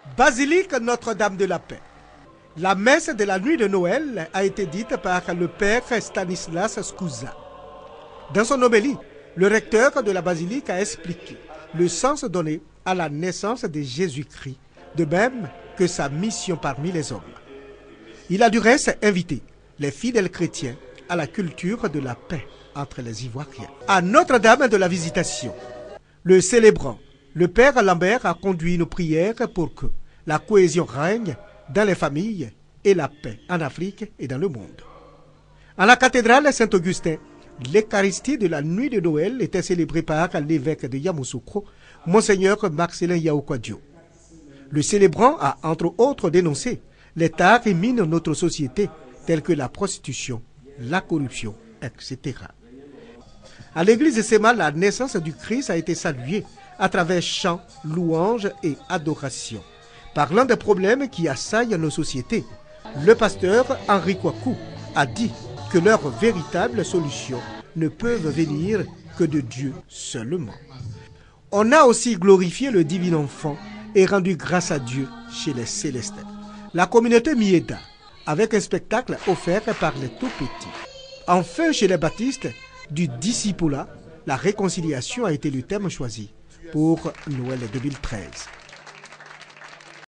Basilique Notre-Dame de la Paix. La messe de la nuit de Noël a été dite par le père Stanislas Scusa. Dans son homélie, le recteur de la basilique a expliqué le sens donné à la naissance de Jésus-Christ, de même que sa mission parmi les hommes. Il a du reste invité les fidèles chrétiens à la culture de la paix entre les Ivoiriens. À Notre-Dame de la Visitation, le célébrant, le père Lambert a conduit nos prières pour que la cohésion règne dans les familles et la paix en Afrique et dans le monde. À la cathédrale Saint-Augustin, l'Eucharistie de la nuit de Noël était célébrée par l'évêque de Yamoussoukro, Monseigneur Marcelin Yaoukwadio. Le célébrant a entre autres dénoncé les tares qui minent notre société, telles que la prostitution, la corruption, etc. À l'église de Sema, la naissance du Christ a été saluée à travers chants, louanges et adorations. Parlant des problèmes qui assaillent nos sociétés, le pasteur Henri Kouakou a dit que leurs véritables solutions ne peuvent venir que de Dieu seulement. On a aussi glorifié le divin enfant et rendu grâce à Dieu chez les célestes. La communauté Mieda, avec un spectacle offert par les tout-petits. Enfin, chez les baptistes, du discipulat, la réconciliation a été le thème choisi pour Noël 2013.